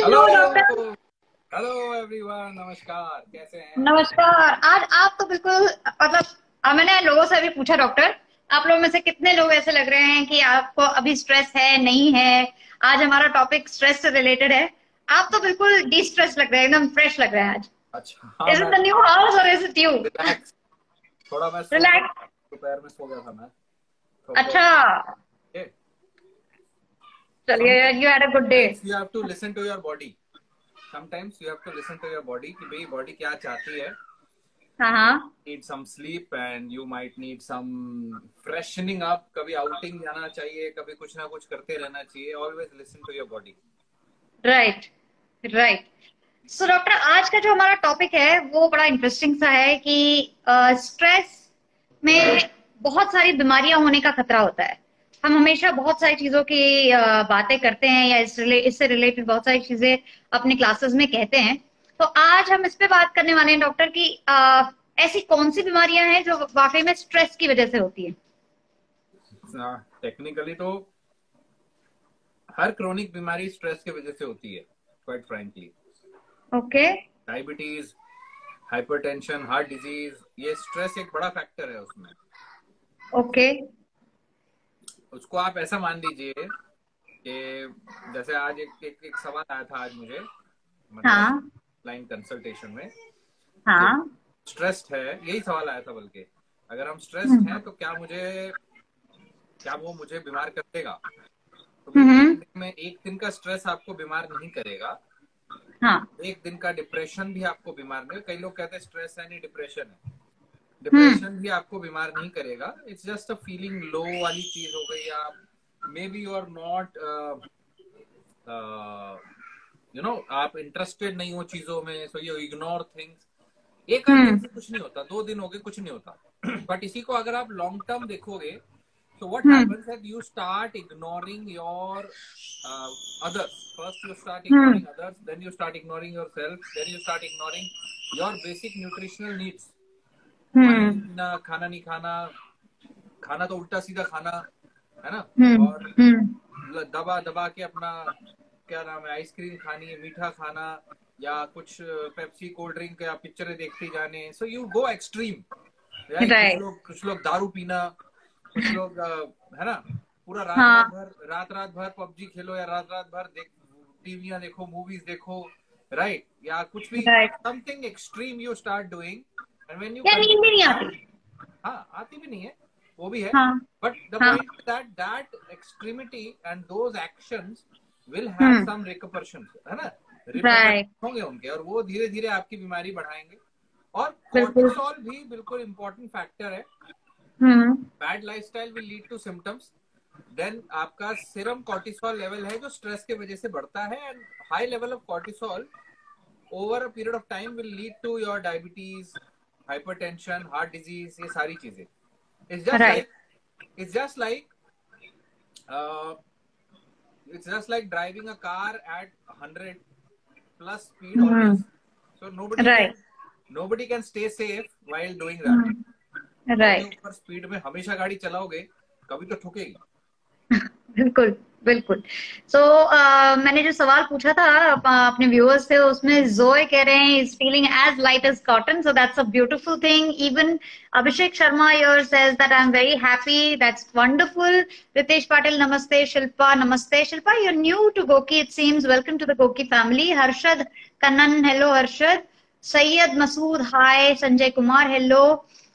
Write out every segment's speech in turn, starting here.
Hello hello doctor. Hello everyone, नमस्कार। कैसे हैं? नमस्कार। आज आप तो बिल्कुल मतलब मैंने लोगों से अभी पूछा डॉक्टर, आप लोगों में से कितने लोग ऐसे लग रहे हैं कि आपको अभी स्ट्रेस है नहीं है। आज हमारा टॉपिक स्ट्रेस से रिलेटेड है। आप तो बिल्कुल डी स्ट्रेस लग रहे हैं, एकदम फ्रेश लग रहे हैं आज। अच्छा, हाँ। इज मैं इट द न्यू हाउस और इज इट यू? रिलैक्स, थोड़ा मैं सो गया। रिलैक्स। दोपहर में सो गया था मैं, थक गया अच्छा, था। चलिए, you had a good day. Sometimes you have to listen to your body. Sometimes you have to listen to your body कि भाई बॉडी क्या चाहती है। हाँ हाँ। Need some sleep and you might need some freshening up. कभी outing जाना चाहिए, कभी कुछ ना कुछ करते रहना चाहिए। Always listen to your body. Right, right. So doctor, आज का जो हमारा टॉपिक है वो बड़ा इंटरेस्टिंग सा है कि स्ट्रेस में बहुत सारी बीमारियां होने का खतरा होता है। हम हमेशा बहुत सारी चीजों की बातें करते हैं या इससे रिलेटेड बहुत सारी चीजें अपने क्लासेस में कहते हैं। तो आज हम इस पे बात करने वाले हैं डॉक्टर की ऐसी कौन सी बीमारियां हैं जो वाकई में स्ट्रेस की वजह से होती है। टेक्निकली तो हर क्रोनिक बीमारी स्ट्रेस की वजह से होती है, quite frankly. Okay. Diabetes, hypertension, heart disease, ये स्ट्रेस एक बड़ा फैक्टर है उसमें। ओके। उसको आप ऐसा मान लीजिए कि जैसे आज एक सवाल आया था आज मुझे, मतलब हाँ लाइन कंसल्टेशन में, कि हाँ। स्ट्रेस्ड है। यही सवाल आया था बल्कि, अगर हम स्ट्रेस्ड हम्म हैं तो क्या वो मुझे बीमार कर देगा? तो भाई हम्म। एक दिन का स्ट्रेस आपको बीमार नहीं करेगा। हाँ। एक दिन का डिप्रेशन भी आपको बीमार नहीं। कई लोग कहते हैं स्ट्रेस है नहीं डिप्रेशन है। हम्म डिप्रेशन भी आपको बीमार नहीं करेगा। It's just a feeling low वाली चीज हो गई। आप maybe you are not आप इंटरेस्टेड नहीं हो चीजों में, सो यू इग्नोर थिंग्स। एक आध दिन हम्म से कुछ नहीं होता, 2 दिन हो गए कुछ नहीं होता। बट इसी को अगर आप लॉन्ग टर्म देखोगे, so what hmm happens that you start ignoring your others. First you start hmm ignoring others, then you start ignoring yourself, then you start ignoring your basic nutritional needs. पानी नहीं हम्म पीना, खाना नहीं खाना, खाना तो उल्टा सीधा खाना, है ना। और हम्म। दबा दबा के अपना, क्या नाम है, आइसक्रीम खानी है, मीठा खाना, या कुछ पेप्सी कोल्ड ड्रिंक या पिक्चरें देखते जाने। So you go extreme, right. कुछ राइट। लोग कुछ लोग दारू पीना, कुछ लोग है ना, पूरा हाँ। रात रात भर पबजी खेलो, या रात रात भर टीवियां देखो, मूवीज देखो, राइट, या कुछ भी। Right. Something extreme you start doing, and when you या नींद भी कंटिन्यू नहीं दैट। आती। हाँ, आती भी नहीं है, वो भी है। हाँ बट द हाँ। Point that that extremity and those actions will have hmm. Some repercussion, है ना। Repercussion right. होंगे उनके, और वो धीरे धीरे आपकी बीमारी बढ़ाएंगे। और बिल्कुल। कॉर्टिसोल भी बिल्कुल इंपॉर्टेंट फैक्टर है। Hmm bad lifestyle will lead to symptoms. Then आपका सीरम कॉर्टिसोल लेवल है जो स्ट्रेस के वजह से बढ़ता है, and high level of cortisol over a period of time will lead to your diabetes, hypertension, heart disease, ये सारी चीजें। It's just right. Like it's just like uh, it's just like driving a car at 100 plus speed hmm. always. So nobody can right. nobody can stay safe while doing that. सौ के right. ऊपर speed में हमेशा गाड़ी चलाओगे, कभी तो ठुकेगी। बिल्कुल। बिल्कुल। सो मैंने जो सवाल पूछा था अपने व्यूअर्स से, उसमें जोए कह रहे हैं is feeling as light as cotton, so that's a beautiful thing. Even Abhishek Sharma your says that I am very happy, that's wonderful. Ritesh Patil नमस्ते। शिल्पा नमस्ते। Shilpa, you are new to GOQii it seems, welcome to the GOQii family. Harshad Kannan, hello Harshad. Syed Masood hi. Sanjay Kumar hello.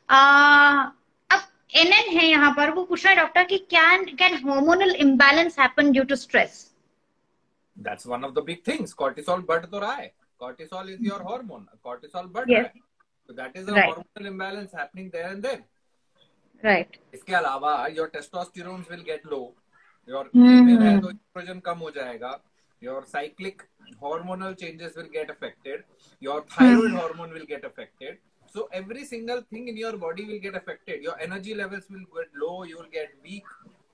अब एनएन है यहाँ पर, वो पूछ रहा है डॉक्टर कि can hormonal imbalance happen due to stress. That's one of the big things. Cortisol बढ़ तो रहा है। Cortisol is your hormone. Cortisol बढ़ रहा यस। है, so that is a right. hormonal imbalance happening there and then. Right. इसके अलावा your testosterone will get low. Your female है तो हम्म एस्ट्रोजन कम हो जाएगा। Your cyclic hormonal changes will get affected. Your thyroid hmm hormone will get affected. So every single thing in your body will get affected. Your energy levels will get low. You will get weak.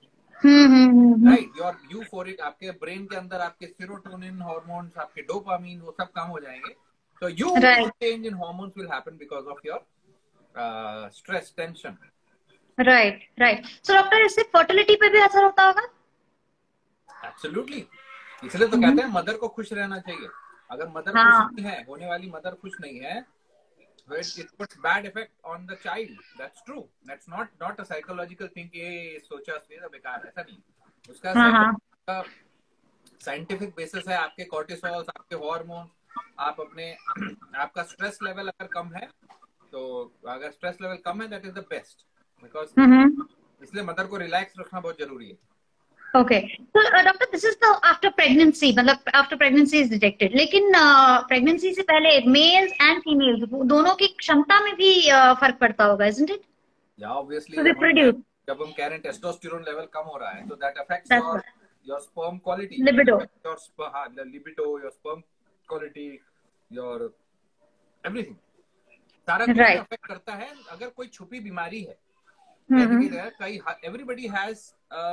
Right? Your euphoric, आपके brain के अंदर आपके serotonin hormones, आपके dopamine, वो सब कम हो जाएंगे। So huge right. change in hormones will happen because of your stress, tension. Right. Right. So doctor, इससे फर्टिलिटी पे भी असर होता होगा? Absolutely. इसलिए तो कहते हैं मदर को खुश रहना चाहिए। अगर मदर खुश हाँ नहीं है, होने वाली मदर खुश नहीं है, it puts bad effect on the child. That's true. That's not a psychological thing कि ये सोचा बेकार, ऐसा नहीं। उसका हाँ हाँ साइंटिफिक बेसिस है। आपके कॉर्टिसोल्स, आपके हार्मोन, आप अपने आपका स्ट्रेस लेवल अगर कम है, तो अगर स्ट्रेस लेवल कम है that is the best, because इसलिए मदर को रिलैक्स रखना बहुत जरूरी है। ओके, तो doctor this is the after pregnancy, मतलब आफ्टर प्रेगनेंसी इज डिटेक्टेड, लेकिन प्रेगनेंसी से पहले मेल्स एंड फीमेल्स दोनों की क्षमता में भी फर्क पड़ता होगा, इजंट इट? या ऑब्वियसली टू रिप्रोड्यूस, जब हम कह रहे हैं टेस्टोस्टेरोन लेवल कम हो रहा है, तो that affects that's your sperm quality, libido. Your libido, your sperm quality, your everything, सारा कुछ राइट। अफेक्ट करता है। अगर कोई छुपी बीमारी है, कई एवरीबडी हैज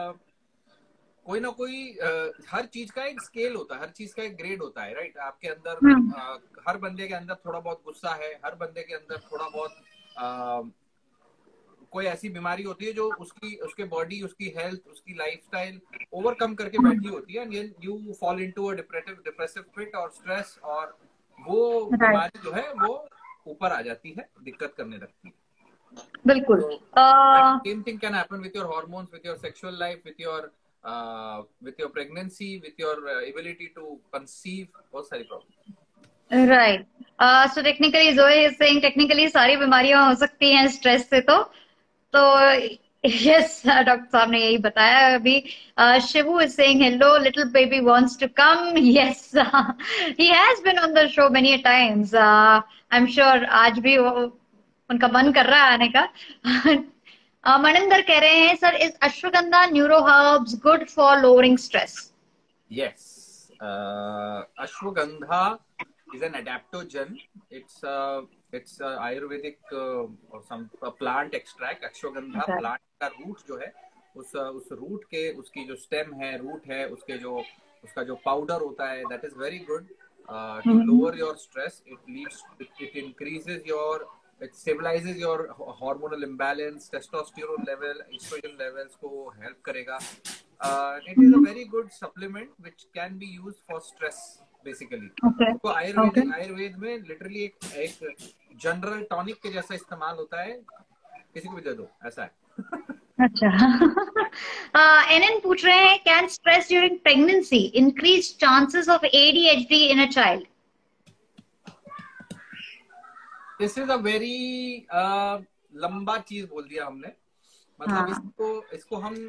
कोई ना कोई हर चीज का एक स्केल होता है, हर चीज का एक ग्रेड होता है, राइट? आपके अंदर हर बंदे के अंदर थोड़ा बहुत गुस्सा है, हर बंदे के अंदर थोड़ा बहुत कोई ऐसी बीमारी होती है जो उसके बॉडी, उसकी हेल्थ, उसकी लाइफस्टाइल ओवरकम करके बैठी होती है, and you fall into a depressive fit और स्ट्रेस, और वो बीमारी जो है वो ऊपर आ जाती है, दिक्कत करने लगती है। बिल्कुल। Same thing can happen with your hormones, with your sexual life, with your pregnancy, with your ability to conceive, बहुत सारी problem. Right, so technically Joey is saying technically सारी बीमारियां हो सकती हैं स्ट्रेस से, तो यस डॉक्टर साहब ने यही बताया अभी। Shivu is saying hello, little baby wants to come. Yes, he has been on the show many times, I am sure आज भी उनका मन कर रहा है आने का। मनिंदर कह रहे हैं sir, is ashwagandha neuro herbs good for lowering stress? Yes, ashwagandha is an adaptogen. It's a Ayurvedic or some plant extract. Ashwagandha plant का रूट जो है, उस रूट के, उसकी जो स्टेम है, रूट है, उसका जो पाउडर होता है, that is very good to lower your stress. It increases it stabilizes your hormonal imbalance, testosterone level, estrogen levels को help करेगा. It is a very good supplement which can be used for stress. Basically तो आयुर्वेद में literally एक general tonic के जैसा इस्तेमाल होता है, किसी को भी दे दो, ऐसा है। अच्छा। एनएन पूछ रहे हैं, can stress during pregnancy increase chances of ADHD in a child? This is a very लंबा चीज बोल दिया हमने, मतलब इसको हम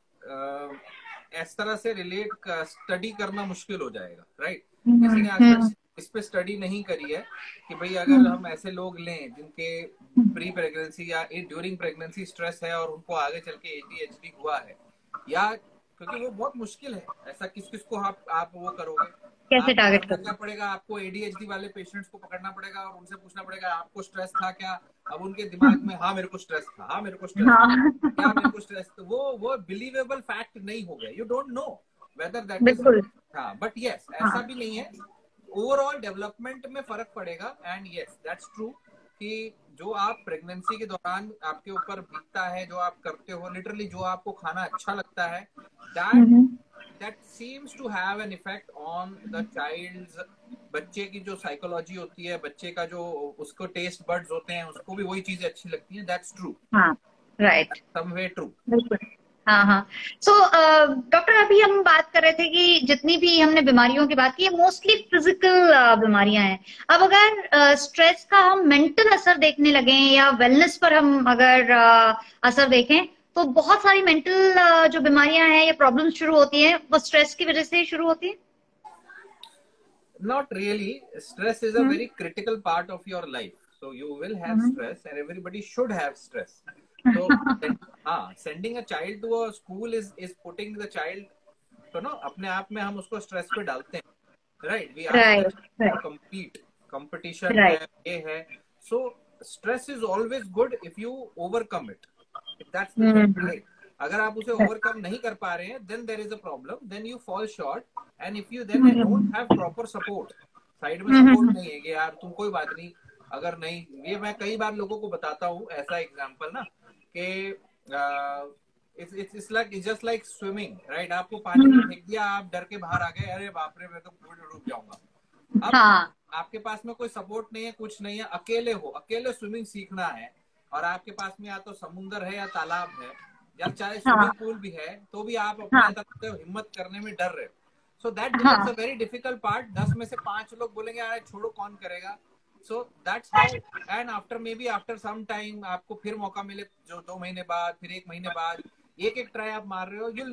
इस तरह से रिलेट स्टडी करना मुश्किल हो जाएगा, राइट? किसी ने आज तक इस पे स्टडी नहीं करी है कि भाई अगर हम ऐसे लोग लें जिनके प्री प्रेगनेंसी या ड्यूरिंग प्रेगनेंसी स्ट्रेस है और उनको आगे चल के एडीएचडी हुआ है, या क्योंकि वो बहुत मुश्किल है, ऐसा किस को आप वो करोगे, कैसे टारगेट करना पड़ेगा आपको? एडीएचडी वाले पेशेंट्स को पकड़ना पड़ेगा और उनसे पूछना पड़ेगा आपको स्ट्रेस था क्या? अब उनके दिमाग में हाँ मेरे को स्ट्रेस था, हाँ मेरे को स्ट्रेस था, क्या मेरे को स्ट्रेस, तो वो बिलीवेबल फैक्ट नहीं हो गया। You don't know whether that is, हाँ, बट यस, ऐसा भी नहीं है, ओवरऑल डेवलपमेंट में फर्क पड़ेगा। एंड यस, दैट्स ट्रू कि जो आप प्रेगनेंसी के दौरान आपके ऊपर बीतता है, जो आप करते हो, लिटरली जो आपको खाना अच्छा लगता है, that seems to have an effect on the child's, बच्चे की जो साइकोलॉजी होती है, बच्चे का जो उसको टेस्ट बर्ड्स होते हैं, उसको भी वही चीजें अच्छी लगती हैं। That's true. हाँ, right. Some way true. बिल्कुल, हाँ हाँ। सो डॉक्टर, अभी हम बात कर रहे थे कि जितनी भी हमने बीमारियों की बात की है मोस्टली फिजिकल बीमारियां हैं। अब अगर स्ट्रेस का हम मेंटल असर देखने लगे या वेलनेस पर हम अगर असर देखें, तो बहुत सारी मेंटल जो बीमारियां हैं या प्रॉब्लम्स शुरू होती हैं, वो स्ट्रेस की वजह से ही शुरू होती है? Not really. Stress is a very critical part of your life. So you will have stress, and everybody should have stress. So sending a child to a school is putting the child, तो ना अपने आप में हम उसको stress पे डालते हैं, right? We ask to compete, competition है, ये है. So stress is always good if you overcome it. That's the thing, right? अगर आप उसे ओवरकम नहीं कर पा रहे हैं, then there is a problem, then you fall short, and if you then don't have proper support, side में support नहीं है कि यार तुम कोई बात नहीं, अगर नहीं, ये मैं कई बार लोगों को बताता हूँ ऐसा एग्जांपल ना, कि it's like it's just like swimming, right? आपको पानी में फेंक दिया, आप डर के बाहर आ गए, अरे बाप रे मैं तो डूब जाऊंगा। अब हाँ आपके पास में कोई सपोर्ट नहीं है, कुछ नहीं है, अकेले हो, अकेले स्विमिंग सीखना है, और आपके पास में या तो समुंदर है या तालाब है या चाहे हाँ स्विमिंग पूल भी है, तो भी आप अपने हाँ तरफ से हिम्मत करने में डर रहे हो। सो दैट बिकम्स अ हाँ वेरी डिफिकल्ट पार्ट। 10 में से 5 लोग बोलेंगे अरे छोड़ो कौन करेगा। So that's how, and after maybe after some time आपको फिर मौका मिले, जो 2 महीने बाद, फिर 1 महीने बाद, एक ट्राई आप मार रहे हो, you'll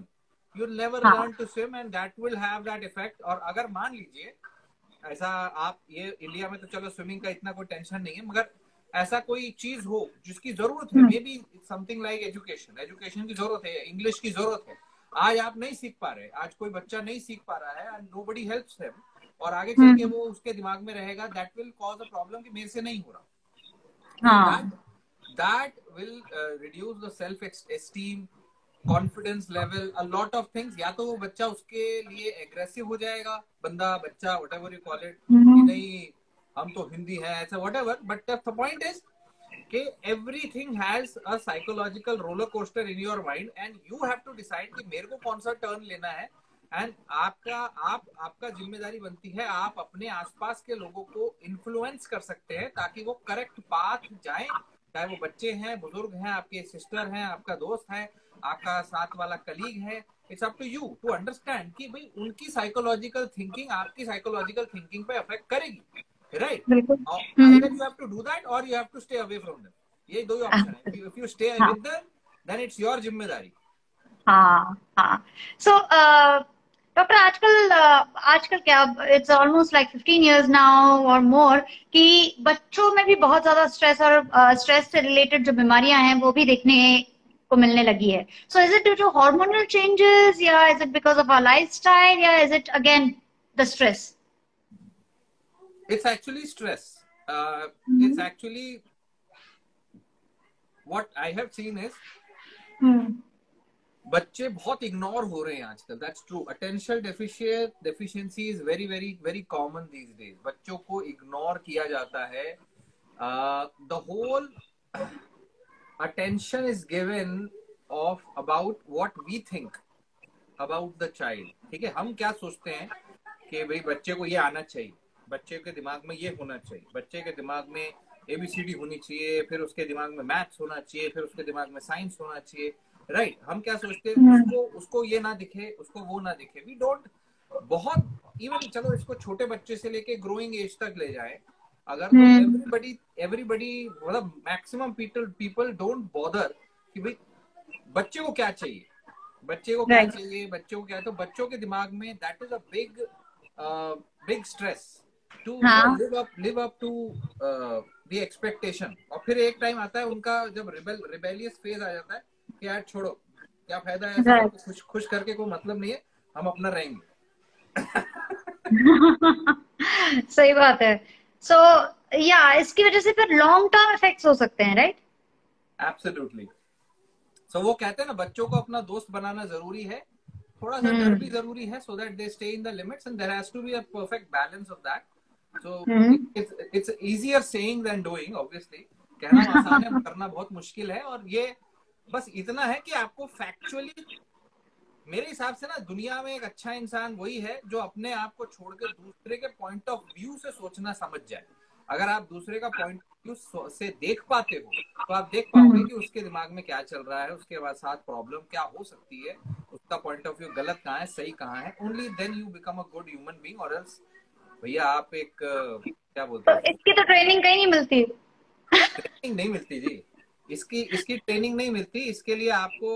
never हाँ learn to swim, and that will have that effect। और अगर मान लीजिए ऐसा, आप ये इंडिया में तो चलो स्विमिंग का इतना कोई टेंशन नहीं है, मगर ऐसा कोई चीज हो जिसकी जरूरत है, maybe something like education की जरूरत है, इंग्लिश की जरूरत है, आज आप नहीं सीख पा रहे, आज कोई बच्चा नहीं सीख पा रहा है, एंड नोबडी हेल्प्स हिम, और आगे चल के वो उसके दिमाग में रहेगा, that will cause a problem कि मेरे से नहीं हो रहा, एंड हाँ that will reduce the self esteem, confidence level, a lot of things. या तो वो बच्चा उसके लिए एग्रेसिव हो जाएगा, बच्चा व्हाटएवर यू कॉल इट, कि नहीं हम तो हिंदी है, ऐसा whatever, but the point is कि everything has a psychological roller coaster in your mind, and you have to decide कि मेरे को कौन सा टर्न लेना है। एंड आपका जिम्मेदारी बनती है, आप अपने आसपास के लोगों को इन्फ्लुएंस कर सकते हैं ताकि वो करेक्ट पाथ जाए, चाहे वो बच्चे हैं, बुजुर्ग हैं, आपके सिस्टर हैं, आपका दोस्त है, आपका साथ वाला कलीग है। It's up to you to understand कि भाई उनकी साइकोलॉजिकल थिंकिंग आपकी साइकोलॉजिकल थिंकिंग पे अफेक्ट करेगी, राइट? बिल्कुल। Either you have to do that और you have to stay away from them. ये दो ही ऑप्शन है। इफ यू स्टे हाँ with them then it's your जिम्मेदारी। हाँ हाँ। सो डॉक्टर, आजकल क्या, it's almost like 15 years now और मोर, कि बच्चों में भी बहुत ज्यादा स्ट्रेस और स्ट्रेस से रिलेटेड जो बीमारियां हैं वो भी देखने को मिलने लगी है। So is it due to hormonal changes, या is it because of our lifestyle, या is it again the stress? It's actually stress. It's actually what I have seen is बच्चे बहुत इग्नोर हो रहे हैं आजकल। That's true. Attention deficiency is very very very common these days. बच्चों को ignore किया जाता है। The whole attention is given of about what we think about the child. ठीक है, हम क्या सोचते हैं कि भाई बच्चे को ये आना चाहिए, बच्चे के दिमाग में ये होना चाहिए, बच्चे के दिमाग में ABCD होनी चाहिए, फिर उसके दिमाग में मैथ्स होना चाहिए, फिर उसके दिमाग में साइंस होना चाहिए, राइट? हम क्या सोचते हैं, उसको ये ना दिखे, उसको वो ना दिखे। वी डोंट, बहुत इवन चलो इसको छोटे बच्चे से लेके ग्रोइंग एज तक ले जाए, अगर तो एवरीबडी मतलब मैक्सिमम पीपल डोंट बॉदर कि भाई बच्चे को क्या चाहिए, बच्चे को क्या चाहिए, बच्चों को क्या। तो बच्चों के दिमाग में that is a big stress to live up to the expectation. और फिर एक टाइम आता है उनका जब रिबेलियस फेज आ जाता है कि यार छोड़ो, क्या फायदा है, सबको खुश करके कोई मतलब नहीं है, हम अपना रहेंगे। सही बात है। सो या इसकी वजह से फिर लॉन्ग टर्म इफेक्ट्स हो सकते हैं, राइट? एब्सोल्युटली। सो वो कहते हैं ना, बच्चों को अपना दोस्त बनाना जरूरी है, थोड़ा सा डर भी जरूरी है, so that they stay in the limits and there has to be a perfect balance of that. So it's easier saying than doing, obviously. कहना आसान है, करना बहुत मुश्किल है। और ये बस इतना है कि आपको फैक्चुअली, मेरे हिसाब से ना, दुनिया में एक अच्छा इंसान वही है जो अपने आप को छोड़ के दूसरे के पॉइंट ऑफ व्यू से सोचना समझ जाए। अगर आप दूसरे का पॉइंट ऑफ व्यू से देख पाते हो तो आप देख पाओगे कि उसके दिमाग में क्या चल रहा है, उसके बाद साथ प्रॉब्लम क्या हो सकती है, उसका पॉइंट ऑफ व्यू गलत कहाँ है, सही कहाँ है। Only then you become a good human being, और एल्स भैया आप एक क्या बोलते हैं, इसकी तो ट्रेनिंग कहीं नहीं मिलती। ट्रेनिंग नहीं मिलती जी, इसकी ट्रेनिंग नहीं मिलती। इसके लिए आपको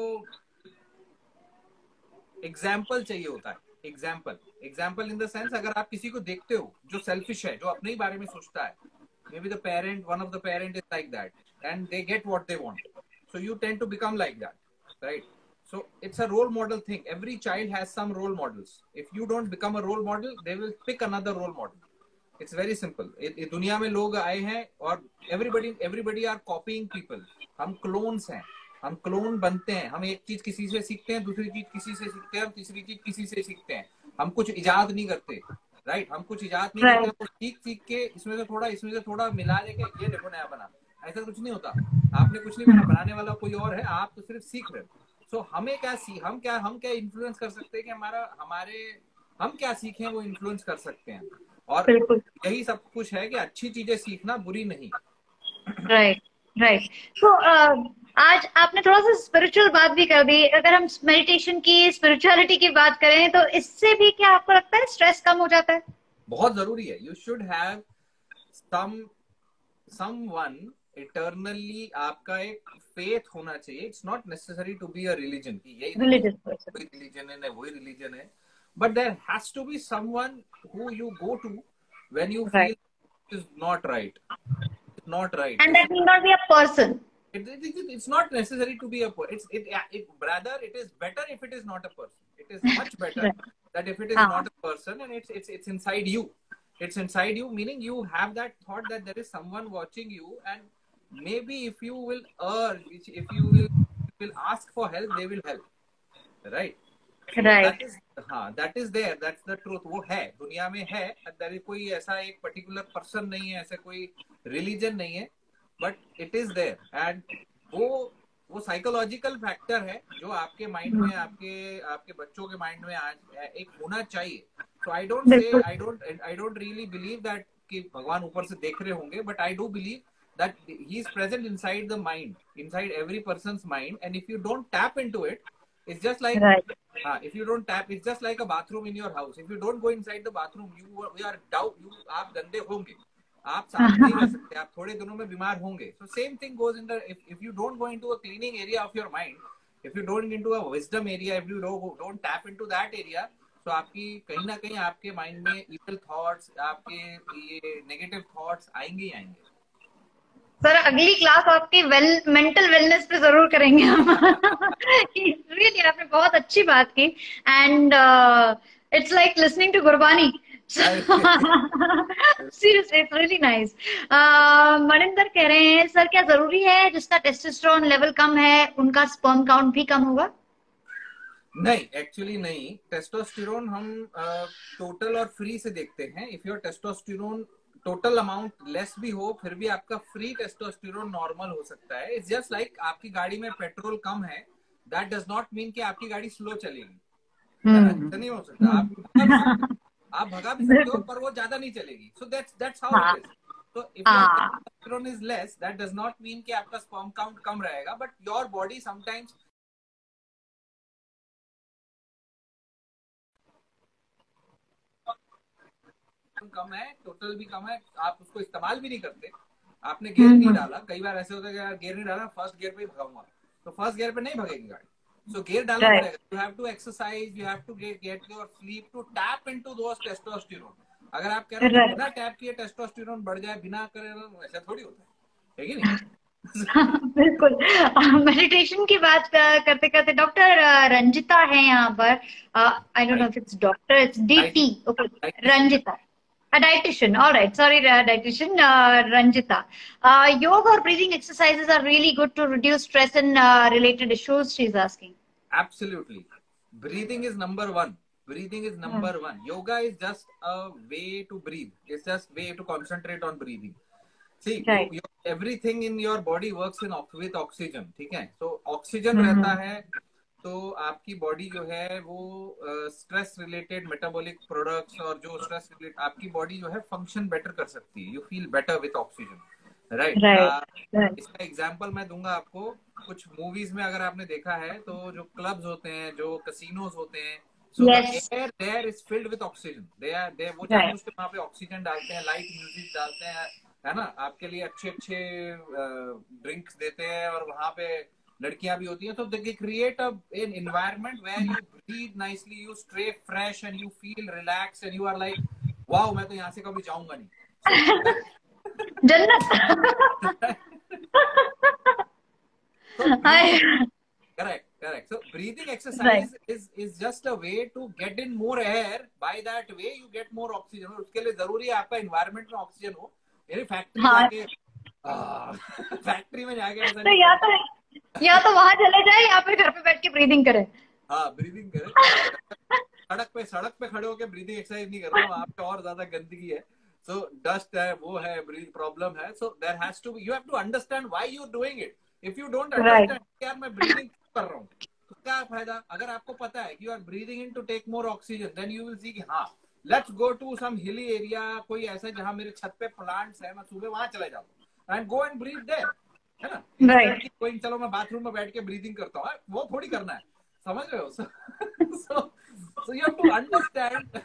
एग्जाम्पल चाहिए होता है। एग्जाम्पल इन द सेंस, अगर आप किसी को देखते हो जो सेल्फिश है, जो अपने ही बारे में सोचता है, maybe the parent, one of the parent is like that and they get what they want, so you tend to become like that, right? So it's a role model thing. Every child has some role models. If you don't become a role model, they will pick another role model. It's very simple. दुनिया में लोग आए हैं और everybody are copying people. हम clones हैं, हम clone बनते हैं। हम एक चीज किसी से सीखते हैं, दूसरी चीज किसी से सीखते हैं, हम तीसरी चीज किसी से सीखते हैं। हम कुछ इजाद नहीं करते, राइट? हम कुछ इजाद नहीं करते, हम सीख के इसमें से थोड़ा मिला लेके ये देखो नया बना। ऐसा कुछ नहीं होता। आपने कुछ नहीं बना, बनाने वाला कोई और है, आप तो सिर्फ सीख रहे हो। सो हम क्या इन्फ्लुएंस कर सकते हैं कि हम क्या सीखें वो इन्फ्लुएंस कर सकते हैं। और बिल्कुल। यही सब कुछ है कि अच्छी चीजें सीखना बुरी नहीं। Right, right. तो आज आपने थोड़ा सा स्पिरिचुअल बात भी कर दी। अगर हम मेडिटेशन की, स्पिरिचुअलिटी की बात करें तो इससे भी क्या आपको लगता है स्ट्रेस कम हो जाता है? बहुत जरूरी है। You should have someone eternally, आपका एक फेथ होना चाहिए। It's not necessary to be a religion की यही रिलीजियस पर्सन। रिलीजन है, वही रिलीजन है, but there has to be someone who you go to when you right. Feel is not right, not right. And that need not be a person. It's not necessary to be a person. Rather, it is better if it is not a person. It is much better that if it is हाँ। not a person and it's inside you. It's inside you, meaning you have that thought that there is someone watching you, and maybe if you will urge, if you will ask for help, they will help. Right? So right. that is there. That's the truth. वो है, दुनिया में है। there is कोई ऐसा एक particular person नहीं है, ऐसा कोई religion नहीं है, but it is there. And वो साइकोलॉजिकल फैक्टर है जो आपके माइंड में, आपके बच्चों के माइंड में आज एक होना चाहिए। So I don't really believe that कि भगवान ऊपर से देख रहे होंगे, but I do believe that he is present inside the mind, inside every person's mind, and if you don't tap into it, it's just like right. if you don't tap, it's just like a bathroom in your house. If you don't go inside the bathroom, you are doubt, आप गंदे होंगे, आप साफ नहीं रह सकते, आप थोड़े दिनों में बीमार होंगे। So same thing goes in the, if you don't go into a cleaning area of your mind, if you don't into a wisdom area, if you don't tap into that area, तो आपकी कहीं ना कहीं आपके mind में evil thoughts, आपके ये negative thoughts आएंगे ही आएंगे। सर अगली क्लास आपकी मेंटल वेलनेस पे जरूर करेंगे हम। रियली आपने बहुत अच्छी बात की। And it's like listening to Gurbani. Seriously it's really nice. Maninder कह रहे हैं सर क्या जरूरी है जिसका टेस्टोस्टेरोन लेवल कम है उनका स्पर्म काउंट भी कम होगा? नहीं, एक्चुअली नहीं। टेस्टोस्टेरोन हम टोटल और फ्री से देखते हैं। If your testosterone total amount less भी हो, फिर भी आपका फ्री टेस्टोस्टेरोन नॉर्मल हो सकता है। इट्स जस्ट लाइक आपकी गाड़ी में पेट्रोल कम है, दैट डज नॉट मीन कि आपकी गाड़ी स्लो चलेगी। ऐसा नहीं हो सकता। आप भगा भी सकते हो पर वो ज्यादा नहीं चलेगी। So that's how it is. तो if your testosterone is less, that does not mean कि आपका स्पर्म काउंट कम रहेगा, बट योर बॉडी समटाइम्स कम है, टोटल भी कम है, आप उसको इस्तेमाल भी नहीं करते। आपने गियर नहीं डाला, कई बार ऐसे होता है कि यार गियर नहीं डाला, फर्स्ट गियर पे ही भगाऊंगा, तो फर्स्ट गियर पे नहीं भगेगी गाड़ी। सो गियर डालना पड़ेगा। You have to exercise, you have to get your sleep to tap into those testosterone. अगर आप कह रहे हो बिना टैप किए टेस्टोस्टेरोन बढ़ जाए, बिना करे, ऐसा थोड़ी होता है कि नहीं? बिल्कुल। मेडिटेशन की बात करते करते डॉक्टर रंजिता है यहाँ पर। I don't know if it's doctor, it's DT. Okay, Ranjita, a dietitian. All right, sorry, dietitian Ranjita. Yoga or breathing exercises are really good to reduce stress and related issues, she's asking. Absolutely. Breathing is number one. Breathing is number one. Yoga is just a way to breathe. It's just way to concentrate on breathing. See, right. Everything in your body works with oxygen. ठीक है? So oxygen रहता है तो आपकी body जो है वो stress related metabolic products और जो स्ट्रेस रिलेटेड आपकी बॉडी जो है फंक्शन बेटर कर सकती है। You feel better with oxygen, right. इसका एग्जांपल मैं दूंगा आपको। कुछ मूवीज में अगर आपने देखा है तो जो क्लब्स होते हैं, जो कसिनोज होते हैं, so the air there is filled with oxygen. They वो जानबूझ के वहाँ पे ऑक्सीजन डालते हैं, लाइट म्यूजिक डालते हैं, है ना, आपके लिए अच्छे अच्छे ड्रिंक्स देते हैं, और वहां पे लड़कियां भी होती हैं। तो they create an environment where you breathe nicely, you stay fresh and you feel relax and you are like wow, मैं तो यहाँ से कभी जाऊंगा नहीं, जन्नत। Correct. So breathing exercise is just a way to get in more air. By that way you get more oxygen. उसके लिए जरूरी है आपका environment में ऑक्सीजन हो। यानी फैक्ट्री में जाके ऐसा तो या तो वहां चले जाए या फिर घर पे बैठ के ब्रीदिंग करें। हाँ, ब्रीदिंग करें। सड़क पे खड़े होकर ब्रीदिंग एक्सरसाइज नहीं करना, वहां पे और ज्यादा गंदगी है। सो डस्ट है, वो है, प्रॉब्लम है। So there has to be, you have to understand why you are doing it. If you don't understand यार मैं ब्रीदिंग कर रहा हूँ, तो क्या फायदा? अगर आपको पता है कि you are breathing in to take more oxygen, then you will see कि हाँ let's go to some hilly area, कोई ऐसा जहां मेरे छत पे प्लांट्स है, मैं सुबह वहां चले जाऊँ and go and breathe there, है ना, इंस्टेड की कोई चलो मैं बाथरूम में बैठ के ब्रीदिंग करता हूँ, वो थोड़ी करना है, समझ रहे हो? So you have to understand.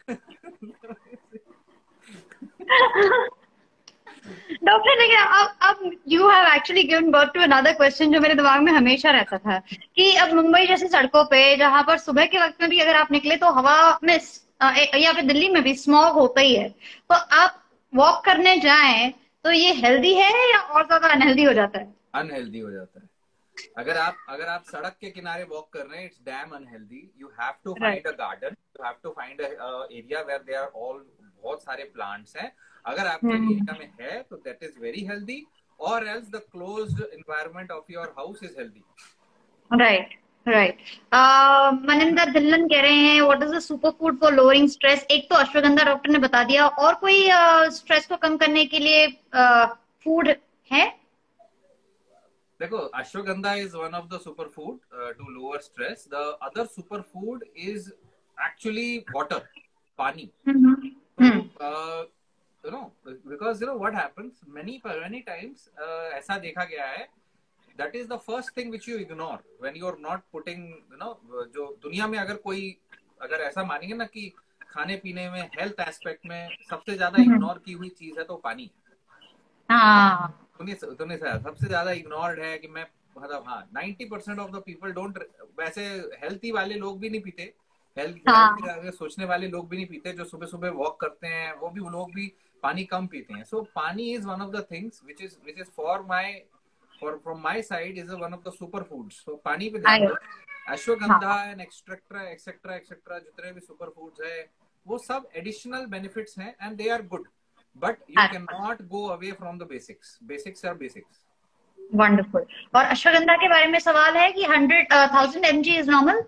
Doctor, लेकिन अब you have actually given birth to another question जो मेरे दिमाग में हमेशा रहता था कि अब मुंबई जैसे सड़कों पे जहां पर सुबह के वक्त में भी अगर आप निकले तो हवा में या फिर दिल्ली में भी स्मॉग होता ही है, तो आप वॉक करने जाएं तो ये हेल्दी है या और ज्यादा अनहेल्दी हो जाता है? अनहेल्दी हो जाता है। अगर आप सड़क के किनारे वॉक कर रहे हैं, it's damn unhealthy. You have to find a garden, you have to find a area where there are all बहुत सारे प्लांट्स हैं। अगर आपके एरिया में है तो दैट इज वेरी हेल्दी, और else the closed environment of your house is healthy. Right, right. Maninder Dhillon कह रहे हैं what is the super food for lowering stress? एक तो अश्वगंधा डॉक्टर ने बता दिया, और कोई स्ट्रेस को कम करने के लिए फूड है? देखो, ashwagandha is one of the super food to lower stress. The other super food is actually water, pani. You know, because you know what happens many times, ऐसा देखा गया है, that is the first thing which you ignore when you are not putting, you know, जो दुनिया में अगर ऐसा मानेंगे ना कि खाने पीने में हेल्थ एस्पेक्ट में सबसे ज्यादा इग्नोर की हुई चीज है तो पानी। तुमने सबसे ज्यादा इग्नोर्ड है कि मैं मतलब हाँ 90% ऑफ द पीपल डोंट, वैसे हेल्थी वाले लोग भी नहीं पीते, हेल्थ सोचने वाले लोग भी नहीं पीते, जो सुबह सुबह वॉक करते हैं वो लोग भी पानी कम पीते हैं। So pani is one of the things which is from my side is one of the super foods. So पानी पे ध्यान दो। अश्वगंधा एंड एक्सेट्रा एक्सेट्रा जितने भी सुपर फूड्स है वो सब एडिशनल बेनिफिट्स हैं and they are good, but you can not go away from the basics. Basics are basics. Wonderful. और अश्वगंधा के बारे में सवाल है कि 100,000 mg इज नॉर्मल?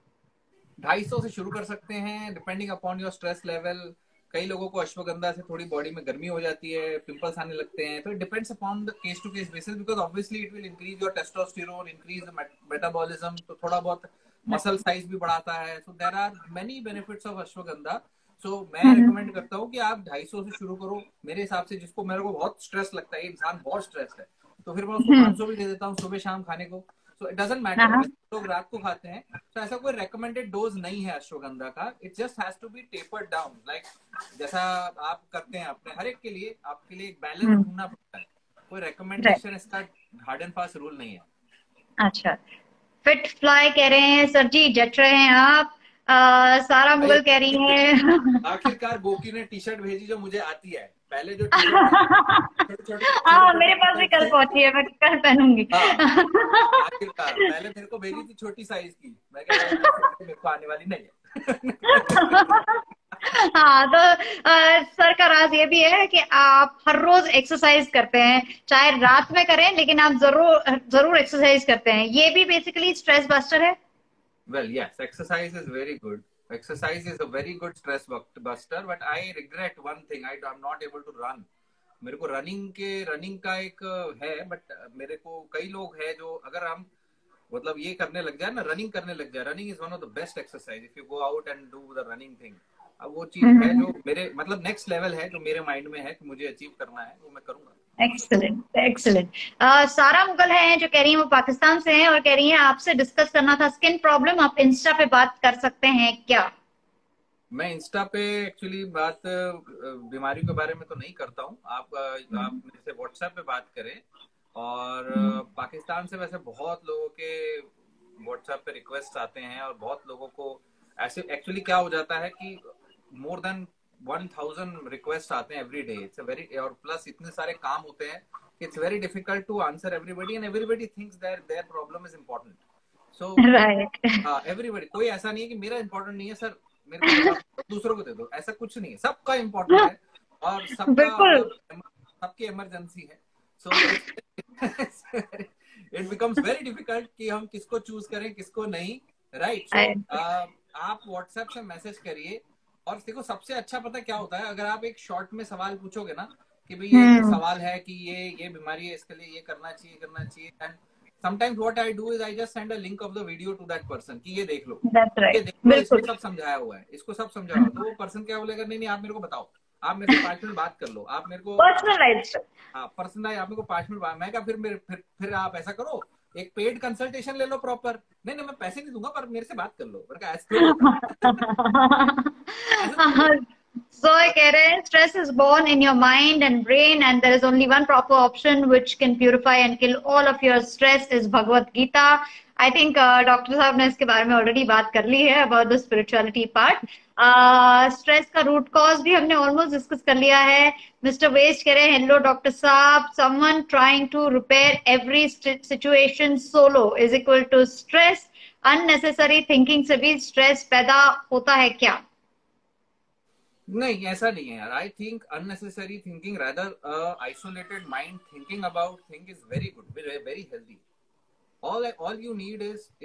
250 से शुरू कर सकते हैं depending upon your stress level. कई लोगों को अश्वगंधा से थोड़ी बॉडी में गर्मी हो जाती है, पिंपल्स आने लगते हैं, तो it depends upon the case to case basis, because obviously it will increase your testosterone, increase the metabolism, तो थोड़ा बहुत मसल साइज भी बढ़ाता है। So there are many benefits of ashwagandha. So मैं रिकमेंड करता हूँ कि आप 250 से शुरू करो। मेरे हिसाब से मेरे को बहुत स्ट्रेस लगता है, इंसान बहुत स्ट्रेस है, तो फिर मैं उसको 500 भी दे देता हूँ सुबह शाम खाने को। सो इट डजंट मैटर, लोग रात को खाते हैं, तो ऐसा कोई रेकमेंडेड डोज नहीं है अश्वगंधा का। It just has to be tapered down, like जैसा आप करते हैं अपने हर एक के लिए, आपके लिए एक बैलेंस ढूंढना पड़ता है। कोई रेकमेंडेशन इसका हार्ड एंड फास्ट रूल नहीं है। अच्छा, फिट फ्लाई कह रहे हैं सर जी जच रहे हैं आप। सारा मुगल कह रही है आखिरकार गोकी ने टी शर्ट भेजी जो मुझे आती है। पहले जो हाँ मेरे पास भी कल पहुंची है, मैं कल पहनूंगी। आखिरकार पहले मेरे को भेजी थी छोटी साइज की, मैं कह रहा मेरे को आने वाली नहीं है। हाँ तो सर का राज ये भी है कि आप हर रोज एक्सरसाइज करते हैं, चाहे रात में करें लेकिन आप जरूर एक्सरसाइज करते हैं, ये भी बेसिकली स्ट्रेस बस्टर है। Well, yes, exercise is very good. Exercise is a very good stress buster, but I regret one thing. I'm not able to run. मेरे को रनिंग का एक है, बट मेरे को कई लोग हैं जो अगर हम मतलब ये करने लग जाए ना, रनिंग करने लग जाए, running is one of the best exercise if you go out and do the running thing. अब वो चीज है जो मेरे मतलब नेक्स्ट लेवल है, जो मेरे माइंड में है कि मुझे अचीव करना है, वो मैं करूंगा। Excellent excellent. सारा मुगल है जो कह रही है वो पाकिस्तान से हैं और कह रही है आपसे डिस्कस करना था स्किन प्रॉब्लम, आप इंस्टा पे बात कर सकते हैं क्या? मैं इंस्टा पे एक्चुअली बात बीमारियों के बारे में तो नहीं करता हूँ। आप मेरे से व्हाट्सएप पे बात करें। और पाकिस्तान से वैसे बहुत लोगों के व्हाट्सएप पे रिक्वेस्ट आते हैं, और बहुत लोगों को ऐसे एक्चुअली क्या हो जाता है कि मोर देन 1000 रिक्वेस्ट आते हैं एवरी डे। इट्स वेरी, और प्लस इतने सारे काम होते हैं, it's very difficult to answer everybody, and everybody thinks their problem is important. So everybody, कोई ऐसा नहीं है कि मेरा इम्पोर्टेंट नहीं है सर, मेरे को दूसरों को दे दो, ऐसा कुछ नहीं है, सबका इम्पोर्टेंट है और सबकी इमरजेंसी है। So it becomes very difficult कि हम किसको चूज करें किसको नहीं, राइट? आप व्हाट्सएप से मैसेज करिए। और देखो सबसे अच्छा पता क्या होता है, अगर आप एक शॉर्ट में सवाल पूछोगे ना कि भाई ये सवाल है कि ये बीमारी है, इसके लिए ये करना चाहिए, sometimes what I do is I just send a link of the video to that person कि ये देख लो, That's right. ये देख लो, बिल्कुल. इसमें सब समझाया हुआ है, इसको सब समझाया हुआ है. तो वो पर्सन क्या बोलेगा, नहीं नहीं आप मेरे को बताओ, आप मेरे से 5 मिनट बात कर लो, आप मेरे को Personalized. हाँ पर्सनलाइज, आप मेरे को 5 मिनट बात, मैं क्या फिर आप ऐसा करो, एक पेड कंसल्टेशन ले लो प्रॉपर. नहीं नहीं मैं पैसे नहीं दूंगा, पर मेरे से बात कर लो. Zoe कह रहे हैं stress is born in your mind and brain and there is only one proper option which can purify and kill all of your stress is Bhagavad Gita. I think doctor साहब ने इसके बारे में already बात कर ली है about the spirituality part. Stress का root cause भी हमने ऑलमोस्ट डिस्कस कर लिया है. मिस्टर वेस्ट कह रहे हैं हेलो डॉक्टर साहब, someone trying to repair every situation solo is equal to stress. Unnecessary thinking से भी स्ट्रेस पैदा होता है क्या? नहीं ऐसा नहीं है यार. I think unnecessary thinking, rather isolated mind thinking about thing is very good, very healthy. all you need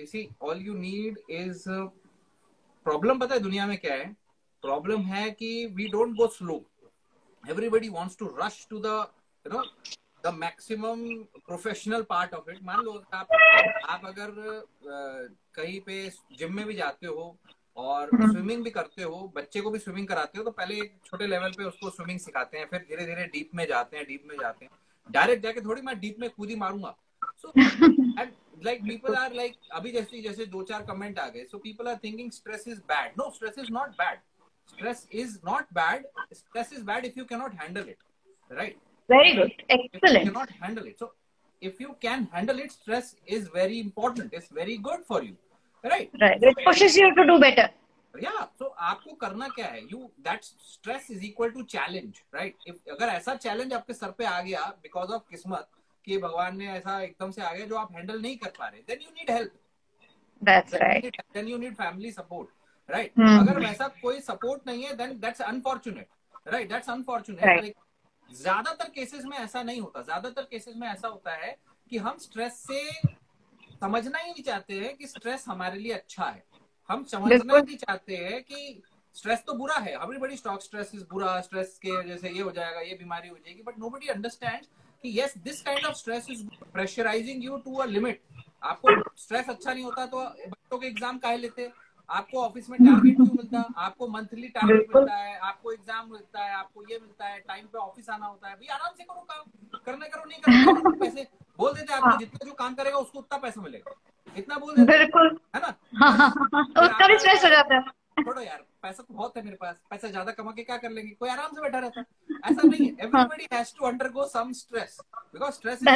is problem पता है दुनिया में क्या है? प्रॉब्लम है कि we don't go slow. Everybody wants to rush to the the maximum professional part of it. मान लो आप अगर कहीं पे जिम में भी जाते हो और स्विमिंग भी करते हो, बच्चे को भी स्विमिंग कराते हो, तो पहले एक छोटे लेवल पे उसको स्विमिंग सिखाते हैं, फिर धीरे धीरे डीप में जाते हैं. डायरेक्ट जाके थोड़ी मैं डीप में कूदी मारूंगा. So and like people are like अभी जैसे 2-4 कमेंट आ गए. So people are thinking stress is bad. No, stress is not bad. Stress is not bad. Stress is bad if you cannot handle it, right? Very good, excellent. If you cannot handle it. So if you can handle it, stress is very important. It's very good for you, right? Right. It pushes you to do better. Yeah. So आपको करना क्या है? That stress is equal to challenge, right? If अगर ऐसा challenge आपके sir पे आ गया because of किस्मत कि भगवान ने ऐसा एकदम से आ गया जो आप हैंडल नहीं कर पा रहे, then you need help. That's right. Then you need family support, right? Hmm. अगर वैसा कोई support नहीं है, then that's unfortunate, right? That's unfortunate. Right. Like, ज्यादातर केसेस में ऐसा नहीं होता. ज्यादातर केसेस में ऐसा होता है कि हम स्ट्रेस से समझना ही नहीं चाहते हैं कि स्ट्रेस हमारे लिए अच्छा है. हम समझना ही नहीं चाहते हैं कि स्ट्रेस तो बुरा है. एवरीबॉडी टॉक्स स्ट्रेस इज बुरा, स्ट्रेस के वजह से ये हो जाएगा, ये बीमारी हो जाएगी. बट नोबडी अंडरस्टैंड्स कि yes, this kind of stress is pressurizing you to a limit. आपको स्ट्रेस अच्छा नहीं होता तो बच्चों के एग्जाम काहे लेते? आपको ऑफिस में टारगेट क्यों मिलता? आपको मंथली टारगेट मिलता है, आपको एग्जाम मिलता है, आपको ये मिलता है, टाइम पे ऑफिस आना होता है. भाई आराम से करो काम, करने करो नहीं करने पैसे बोल देते. आपको जितना जो काम करेगा उसको उतना पैसा मिलेगा, इतना बोल देते. बिल्कुल है ना. उसका भी स्ट्रेस हो जाता है. छोड़ो यार, पैसा तो बहुत है मेरे पास, पैसा ज्यादा कमा के क्या कर लेंगे, कोई आराम से बैठा रहता है. ऐसा नहीं है. Everybody has to undergo some stress because stress is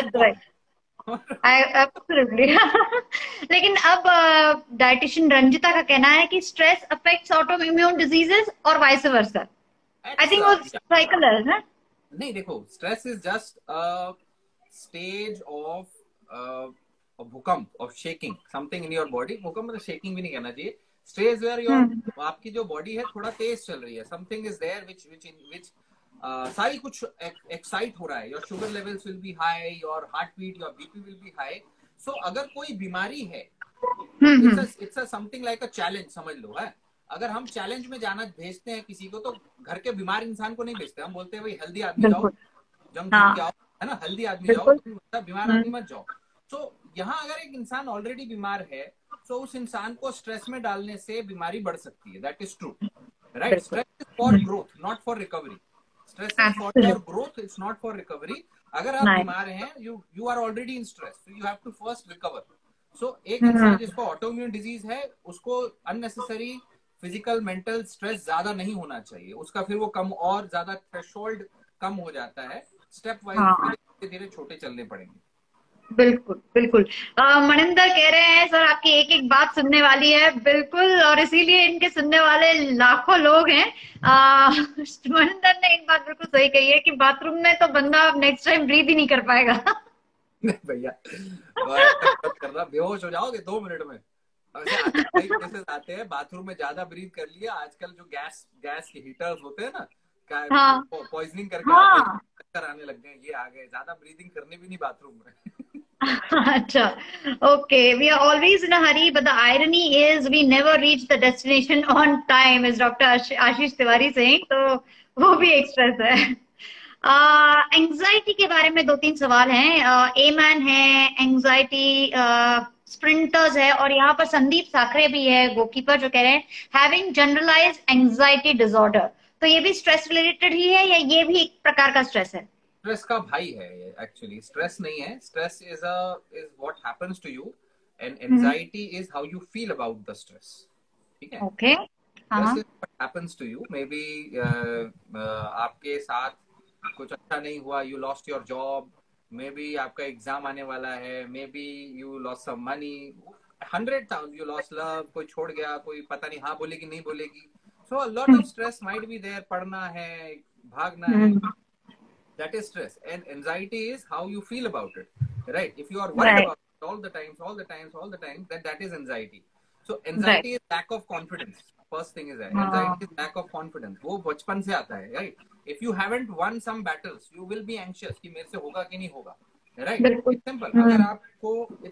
absolutely. लेकिन अब डाइटिशियन रंजिता का कहना है कि stress affects auto immune diseases और वाइस वर्सा. आई थिंक वो साइकिल है ना. नहीं देखो, stress is just a stage of bhukamp, of shaking something in your body. भूकंप मतलब शेकिंग भी नहीं कहना चाहिए. स्टेज वेयर योर आपकी जो बॉडी है थोड़ा तेज चल रही है. समथिंग इज देयर व्हिच सारी कुछ एक्साइट हो रहा है. Your sugar levels will be high, your heart beat, your BP will be high. So अगर कोई बीमारी है, it's a something like a challenge समझ लो. है अगर हम चैलेंज में जाना भेजते हैं किसी को, तो घर के बीमार इंसान को नहीं भेजते. हम बोलते हैं भाई हेल्दी आदमी जाओ, जंक फूड जाओ, है ना, हेल्दी आदमी जाओ, बीमार आदमी मत जाओ. सो यहाँ अगर एक इंसान ऑलरेडी बीमार है तो उस इंसान को स्ट्रेस में डालने से बीमारी बढ़ सकती है. That is true, right? Stress is for growth, not for recovery. Stress is for your growth, it's not for recovery. अगर आप बीमार हैं, you are already in stress, so you have to first recover. So एक इंसान जिसको autoimmune disease है, उसको unnecessary physical mental stress ज्यादा नहीं होना चाहिए. उसका फिर वो कम और ज्यादा थ्रेशोल्ड कम हो जाता है. स्टेप वाइज धीरे धीरे छोटे चलने पड़ेंगे. बिल्कुल बिल्कुल. मनिंदर कह रहे हैं सर आपकी एक एक बात सुनने वाली है. बिल्कुल, और इसीलिए इनके सुनने वाले लाखों लोग हैं. मनिंदर ने एक बात बिल्कुल सही कही है कि बाथरूम में तो बंदा नेक्स्ट टाइम ब्रीथ ही नहीं कर पाएगा. भैया करना, बेहोश हो जाओगे 2 मिनट में. केसेस आते हैं बाथरूम में ज्यादा ब्रीथ कर लिया. आजकल जो गैस के हीटर्स होते हैं ना, पॉइजनिंग करके आने लग गए, ये आ गए. ज्यादा ब्रीदिंग करनी भी नहीं बाथरूम में. अच्छा, okay. We are always in a hurry, but the irony is we never reach the destination on time, is Dr. Ashish Tiwari saying. तो वो भी एक स्ट्रेस है. एंजाइटी के बारे में 2-3 सवाल हैं। ए मैन है, एंजाइटी स्प्रिंटर्स है, और यहाँ पर संदीप साखरे भी है, गोलकीपर, जो कह रहे हैं हैविंग जनरलाइज्ड एंजाइटी डिसऑर्डर। तो ये भी स्ट्रेस रिलेटेड ही है या ये भी एक प्रकार का स्ट्रेस है? स्ट्रेस का भाई है ये, एक्चुअली स्ट्रेस नहीं है। Stress is what happens to you, and anxiety is how you feel about the stress. ठीक है, ओके। स्ट्रेस हाँ। Is what happens to you. Maybe आपके साथ कुछ अच्छा नहीं हुआ, you lost your job, maybe आपका एग्जाम आने वाला है, maybe you lost some money, 100,000 you lost love, कोई छोड़ गया, कोई पता नहीं हाँ बोलेगी नहीं बोलेगी। So a lot of stress might be there, पढ़ना है, भागना है, that is stress. And anxiety is how you feel about it, right? If you are worried right. about it all the time, then that is anxiety. So right. anxiety is lack of confidence. First thing is that हाँ। anxiety is lack of confidence. वो बचपन से आता है, right? If you haven't won some battles, you will be anxious कि मेरे से होगा कि नहीं होगा, right? बिल्कुल। It's simple. अगर आपको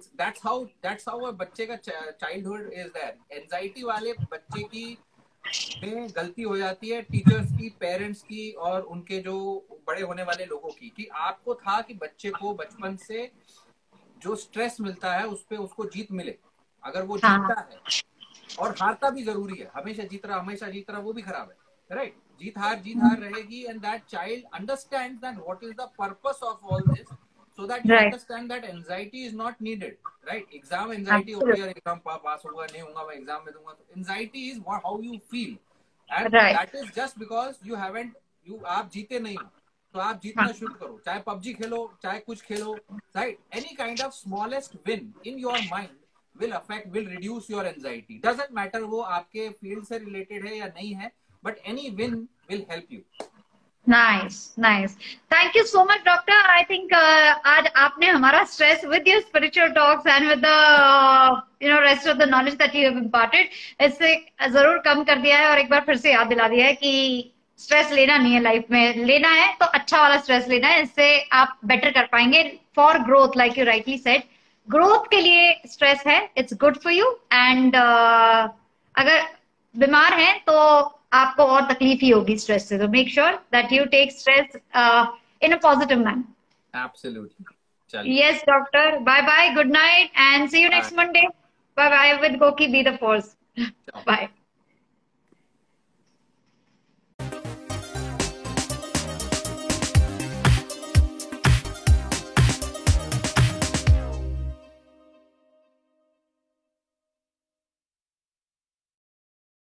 that's how a बच्चे का childhood is there. Anxiety वाले बच्चे की में गलती हो जाती है टीचर्स की, पेरेंट्स की, और उनके जो बड़े होने वाले लोगों की, कि आपको था कि बच्चे को बचपन से जो स्ट्रेस मिलता है उस पे उसको जीत मिले। अगर वो हाँ। जीतता है, और हारता भी जरूरी है, हमेशा जीत रहा वो भी खराब है, राइट? जीत हार रहेगी, and that child understands that what is the purpose of all this, so that you right. understand that anxiety is not needed, right? Exam anxiety होती है, यार एग्जाम पास होगा नहीं होगा, मैं एग्जाम में दूंगा, तो anxiety is how you feel, and right. that is just because you haven't आप जीते नहीं हो, तो आप जीतना शुरू करो, चाहे पबजी खेलो, चाहे कुछ खेलो, right? Any kind of smallest win in your mind will reduce your anxiety. Doesn't matter वो आपके फील्ड से रिलेटेड है या नहीं है, but any win will help you. Nice, nice. Thank you so much doctor. I think आज आपने हमारा stress with your spiritual talks and with the rest of the knowledge that you have imparted, इससे जरूर कम कर दिया है, और एक बार फिर से याद दिला दिया है कि स्ट्रेस लेना नहीं है लाइफ में, लेना है तो अच्छा वाला स्ट्रेस लेना है, इससे आप बेटर कर पाएंगे for growth, like you rightly said. Growth के लिए स्ट्रेस है, it's good for you, and अगर बीमार हैं तो आपको और तकलीफ ही होगी स्ट्रेस से, तो make sure that you take stress in a positive manner. Absolutely. चलिए, yes doctor, bye bye, good night, and see you next Monday. Bye bye with गोकी be the force. ciao. Bye.